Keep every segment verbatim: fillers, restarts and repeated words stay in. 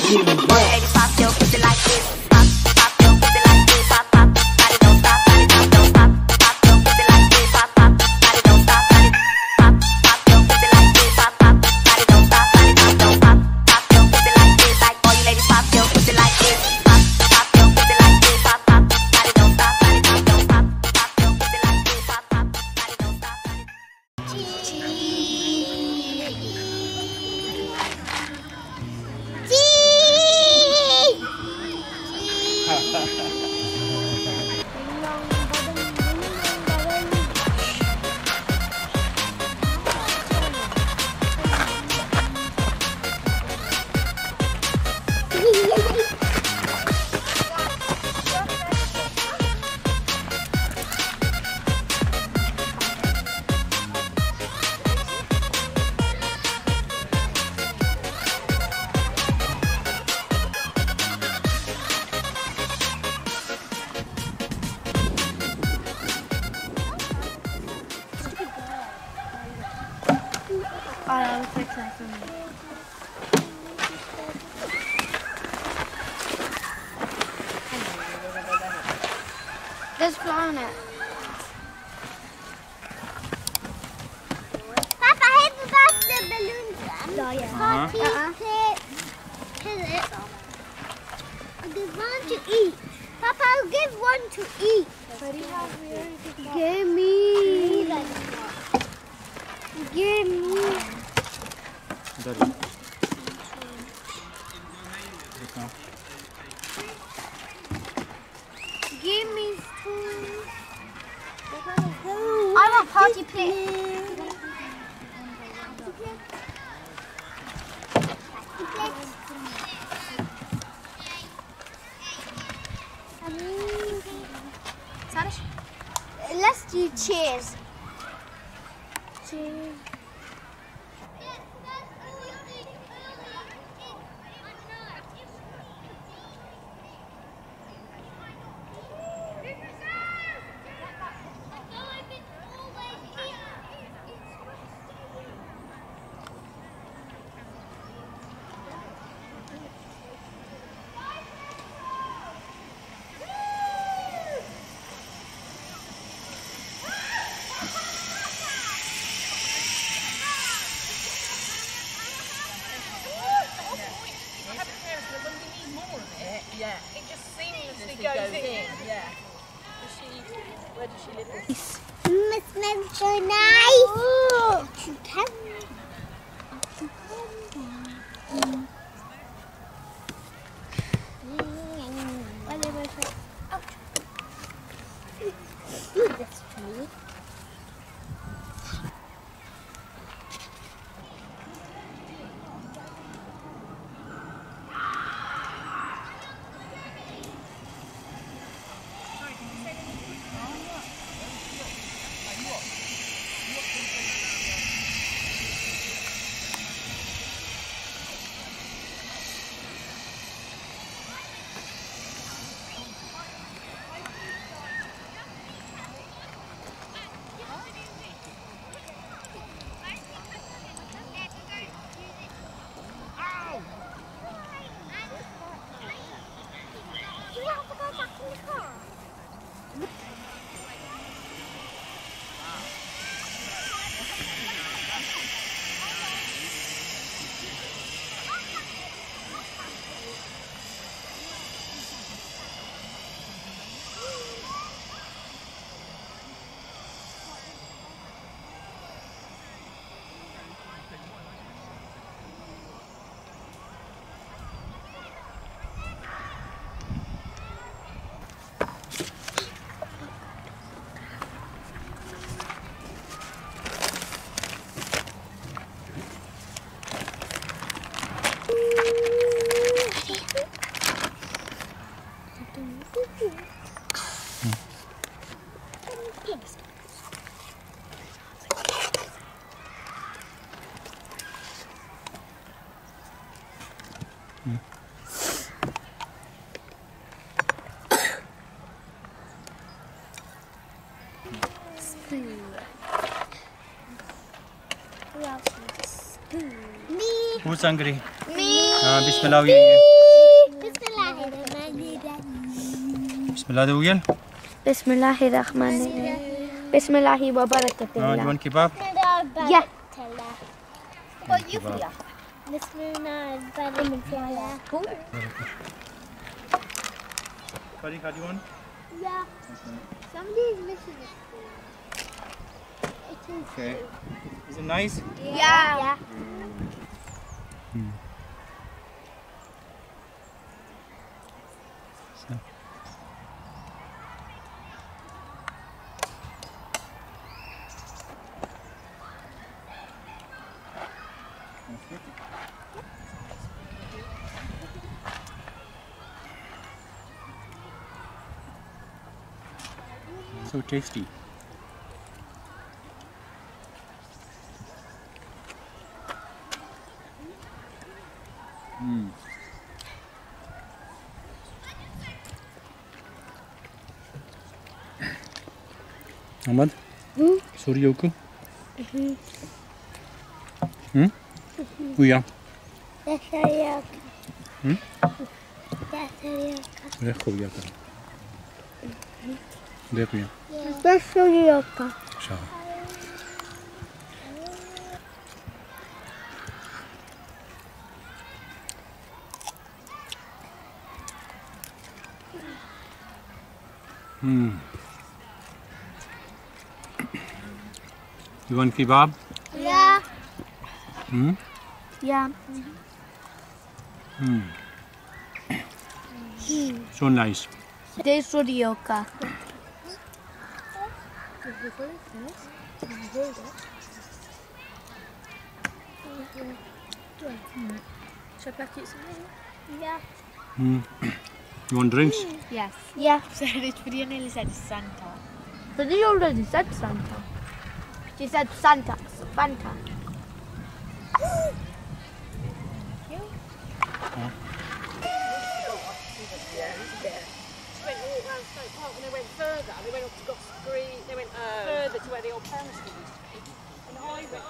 you wet. Ladies, pop your pussy like this. Pop, pop your pussy like this. Pop, pop, body don't stop, body don't don't stop. Pop your pussy like this. Pop, pop, body don't stop, body. Pop, pop your pussy like this. Pop, pop, body don't stop, body don't don't pop. Pop your pussy like this. Like all you ladies, pop your pussy like this. Pop, pop your pussy like this. Pop, pop, body don't stop, body don't don't pop. Pop your pussy like this. Pop, pop, body don't stop, body. Oh, that was so exciting for me. There's fly on it. Papa, have you got the balloons then? Oh, yeah. Party, Uh-uh. play, kill it. I'll give one to eat. Papa, I'll give one to eat. Give me. Give me. Give me spoon. I want party plate. Let's do cheers. Cheers. Yeah, it just seamlessly goes, goes in. in. Yeah. Does she, where does she live? Mm, it smells so nice. Oh. She can. This tree. Who's hungry? Me. Uh, Bismillah. Bismillah do again. Bismillahirrahmanirrahim. Bismillahi wa Uh, you barakatuh. want kebab? Yeah. What you feel? Bismillahirrahmanirrahim. Farika, do you want? Yeah. Somebody is missing it. It is. Okay. Is it nice? Yeah. Yeah. So. So tasty. Mm. Ahmad? Hmm? Sorry, Yoko? Hmm? Uya? That's a Hmm? That's a Rekho ya kar. Dekho ya. That's a yoga. Sha. Hmm. You want kebab? Yeah. Hmm? Yeah. Hmm. So nice. This Suryoka. Shall I pack it some more? Yeah. Hmm. You want drinks? Yes. Yeah. So this video nearly said Santa. So they already said Santa. She said Santa. Fanta. They went all round Stoke Park and they went further. They went up to Goss Green. They went further to where the old primary school used to be. And I went.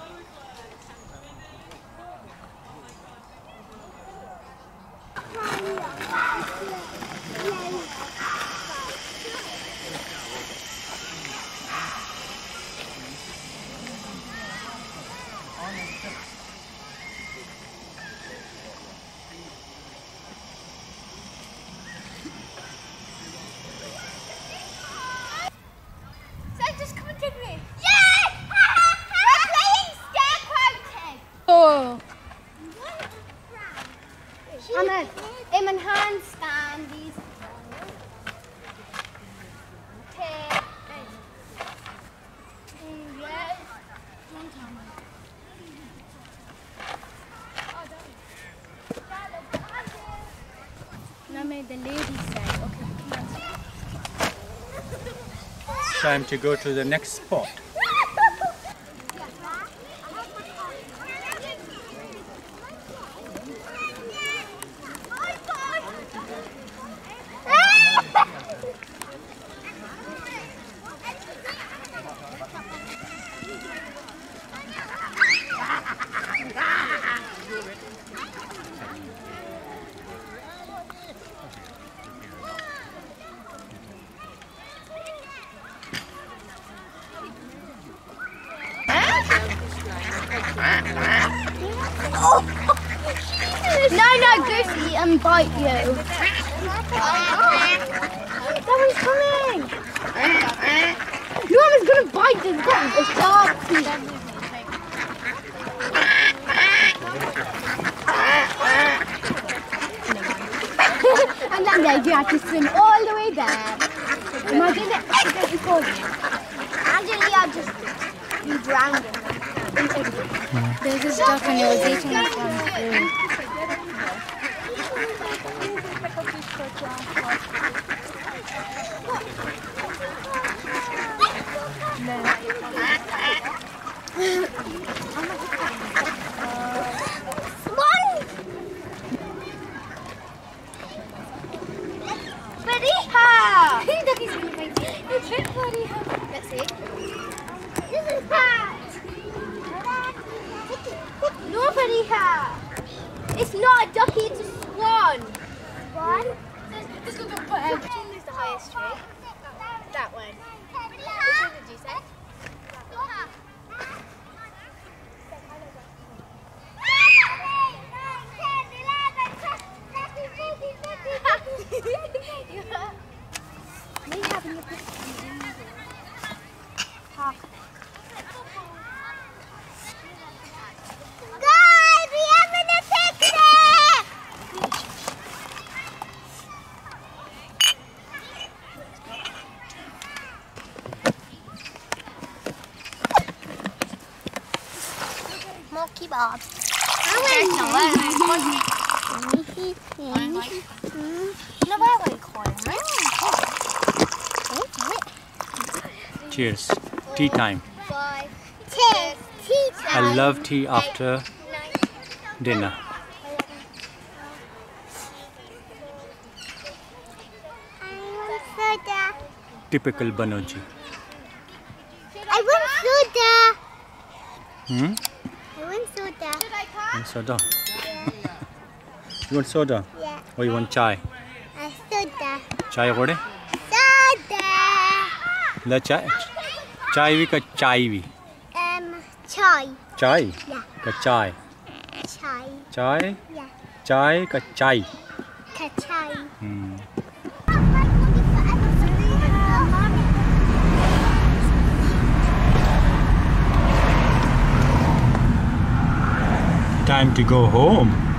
Santa's coming to me. Yes! We're playing scarecrow. Oh. Ahmed, him and handstand these. Okay. Yes. Now made the lady say, okay, come on. Time to go to the next spot. No, no, Goosey, and bite you. Someone's coming. No one's going to bite this guy. It's sharp teeth. And then there you have to swim all the way there. Imagine the exit before you. Imagine you are just you drowned in that. There's this duck and it was eating us on food. Let's see. This is bad. Nobody has. It's not a ducky, it's a swan. One. This is going to put highest tree? That one. Which one did you say? Me having a picture. Guys, we having a picnic! More kebabs. Cheers. Tea time. Five. Cheers. Tea time. I love tea after dinner. I want soda. Typical Banoji. I want soda. Hmm? I want soda. And soda. You want soda? Yeah. Or you want chai? A soda. Chai gode? Soda. La chai. Chai vi ka chai vi. Um, chai. Chai Yeah. ka chai. Chai. Chai. Yeah. Chai ka chai. Ka-chai. Hmm. Time to go home.